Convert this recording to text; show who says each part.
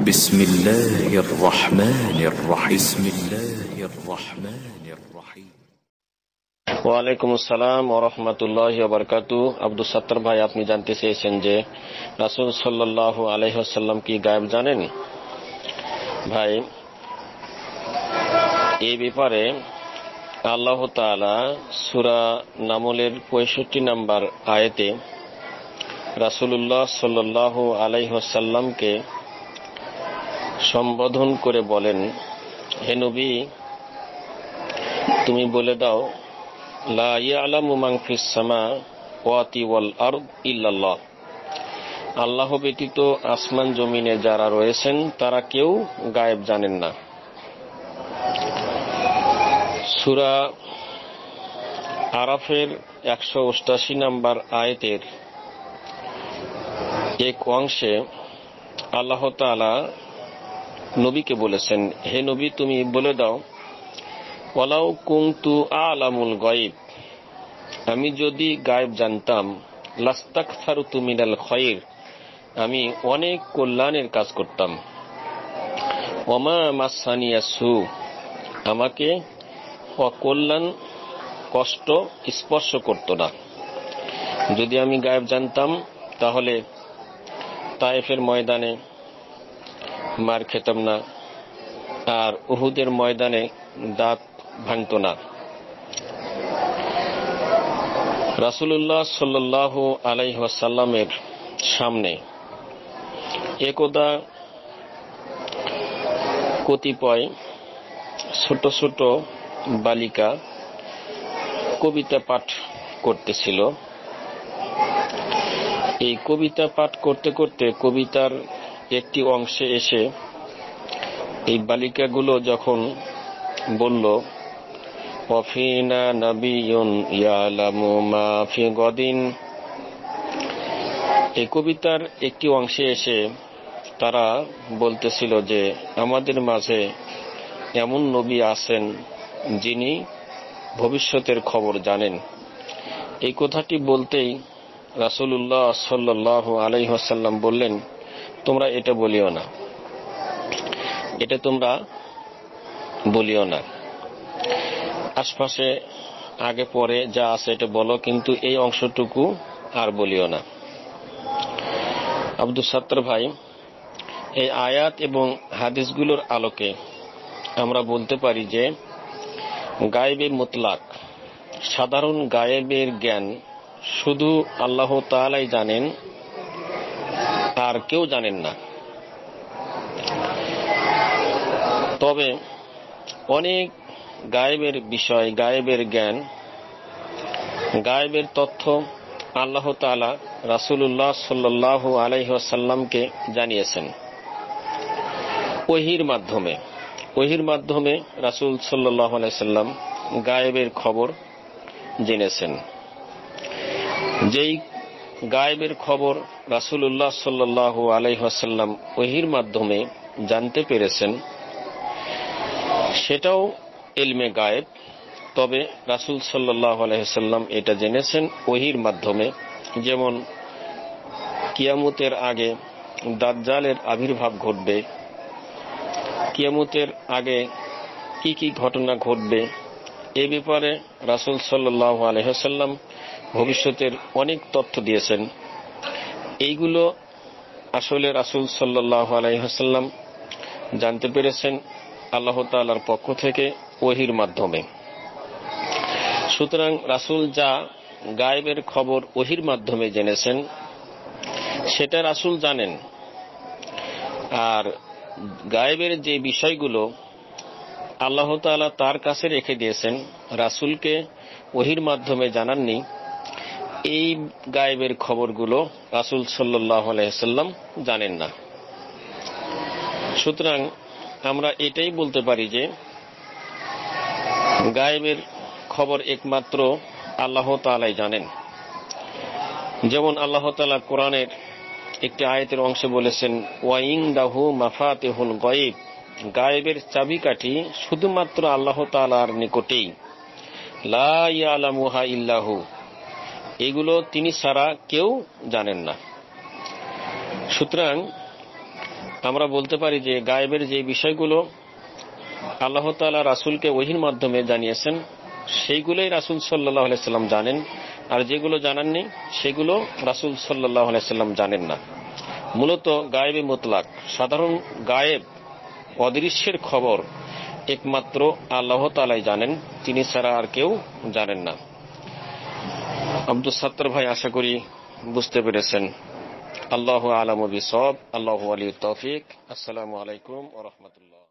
Speaker 1: بسم الله الرحمن الرحيم بسم الله الرحمن الرحيم
Speaker 2: ওয়ালাইকুম আসসালাম ওয়া রাহমাতুল্লাহি ওয়া বারাকাতুহু। আব্দুল সাত্তার ভাই, আপনি জানতে চেয়েছেন যে রাসূল সাল্লাল্লাহু আলাইহি ওয়াসাল্লাম কি গায়েব জানেন? ভাই, এই ব্যাপারে আল্লাহ তাআলা সূরা নামলের 65 নম্বর আয়াতে রাসূলুল্লাহ সাল্লাল্লাহু আলাইহি ওয়াসাল্লামকে সম্বোধন করে বলেন, হে নবী, তুমি বলে দাও, লা ইয়ালামু মান ফিস সামাওয়াতি ওয়াল আরদ ইল্লাল্লাহ। আল্লাহ ব্যতীত আসমান জমিনে যারা রয়েছেন তারা কেউ গায়েব জানেন না। সূরা আরাফের 188 নম্বর আয়াতের এক অংশে আল্লাহ তাআলা নবীকে বলেছেন, হে নবী, তুমি বলে দাও, ওয়ালাউ কুনতু আ'লামুল গায়ব, আমি যদি গায়েব জানতাম, লাস্তাকসারতু মিনাল খায়র, আমি অনেক কল্যাণের কাজ করতাম। ওমা মাসানিয়াস সু, আমাকে অকল্যাণ কষ্ট স্পর্শ করত না। যদি আমি গায়েব জানতাম তাহলে তায়েফের ময়দানে মার খেতাম না, আর উহুদের ময়দানে দাঁত ভাঙত না। রাসূলুল্লাহ সাল্লাল্লাহু আলাইহি ওয়াসাল্লামের সামনে একদা কতিপয় ছোট ছোট বালিকা কবিতা পাঠ করতেছিল। এই কবিতা পাঠ করতে করতে কবিতার একটি অংশে এসে এই বালিকাগুলো যখন বলল, ওয়াফিনা নাবিয়ুন ইয়ালামু মা ফি গাদিন, এই কবিতার একটি অংশে এসে তারা বলতেছিল যে আমাদের মাঝে এমন নবী আছেন যিনি ভবিষ্যতের খবর জানেন। এই কথাটি বলতেই রাসূলুল্লাহ সাল্লাল্লাহু আলাইহি ওয়াসাল্লাম বললেন, তোমরা এটা বলিও না, এটা তোমরা বলিও না। আশপাশে আগে পরে যা আছে এটা বলো, কিন্তু এই অংশটুকু আর বলিও না। আব্দুল সাত্তার ভাই, এই আয়াত এবং হাদিসগুলোর আলোকে আমরা বলতে পারি যে গায়েবে মুতলাক, সাধারণ গায়েবের জ্ঞান শুধু আল্লাহ তাআলাই জানেন, আর কেউ জানেন না। তবে অনেক গায়েবের বিষয়, গায়েবের জ্ঞান, গায়েবের তথ্য আল্লাহ তাআলা রাসূলুল্লাহ সাল্লাল্লাহু আলাইহি ওয়াসাল্লামকে জানিয়েছেন ওহীর মাধ্যমে। ওহীর মাধ্যমে রাসূল সাল্লাল্লাহু আলাইহি ওয়াসাল্লাম গায়েবের খবর জেনেছেন। যেই গায়েবের খবর রাসূলুল্লাহ সাল্লাল্লাহু আলাইহি ওয়াসাল্লাম ওহীর মাধ্যমে জানতে পেরেছেন, সেটাও ইলমে গায়েব। তবে রাসূল সাল্লাল্লাহু আলাইহি ওয়াসাল্লাম এটা জেনেছেন ওহীর মাধ্যমে। যেমন কিয়ামতের আগে দাজ্জালের আবির্ভাব ঘটবে, কিয়ামতের আগে কি কি ঘটনা ঘটবে, এ ব্যাপারে রাসূল সাল্লাল্লাহু আলাইহি ওয়াসাল্লাম ভবিষ্যতের অনেক তথ্য দিয়েছেন। এইগুলো আসলে রাসূল সাল্লাল্লাহু আলাইহি ওয়াসাল্লাম জানতে পেরেছেন আল্লাহ তাআলার পক্ষ থেকে ওহীর মাধ্যমে। সুতরাং রাসূল যা গায়েবের খবর ওহীর মাধ্যমে জেনেছেন সেটা রাসূল জানেন। আর গায়েবের যে বিষয়গুলো আল্লাহ তাআলা তার কাছে রেখে দিয়েছেন, রাসূলকে ওহীর মাধ্যমে জানাননি, এই গায়েবের খবরগুলো রাসূল সাল্লাল্লাহু আলাইহি ওয়াসাল্লাম জানেন না। সুতরাং আমরা এটাই বলতে পারি যে গায়েবের খবর একমাত্র আল্লাহ তাআলাই জানেন। যেমন আল্লাহ তাআলা কোরআনের একটি আয়াতের অংশে বলেছেন, ওয়া ইনদাহু মাফাতিহুল গায়ব, গায়েবের চাবিকাঠি শুধুমাত্র আল্লাহ তাআলার নিকটেই, লা ইয়ালামুহা ইল্লাহু, এগুলো তিনি ছাড়া কেউ জানেন না। সুতরাং আমরা বলতে পারি যে গায়েবের যে বিষয়গুলো আল্লাহ তাআলা রাসূলকে ওহীর মাধ্যমে জানিয়েছেন সেইগুলোই রাসূল সাল্লাল্লাহু আলাইহি সাল্লাম জানেন, আর যেগুলো জানাননি সেগুলো রাসূল সাল্লাল্লাহু আলাইহি সাল্লাম জানেন না। মূলত গায়েবে মুতলাক, সাধারণ গায়েব অদৃশ্যের খবর একমাত্র আল্লাহ তাআলাই জানেন, তিনি ছাড়া আর কেউ জানেন না। আব্দুস সাত্তার ভাই আশা করি বুঝতে পেরেছেন। আল্লাহু আ'লামু বিসওয়াব, আল্লাহু ওয়ালিয়ুত তৌফিক। আসসালামু আলাইকুম ওয়া রাহমাতুল্লাহ।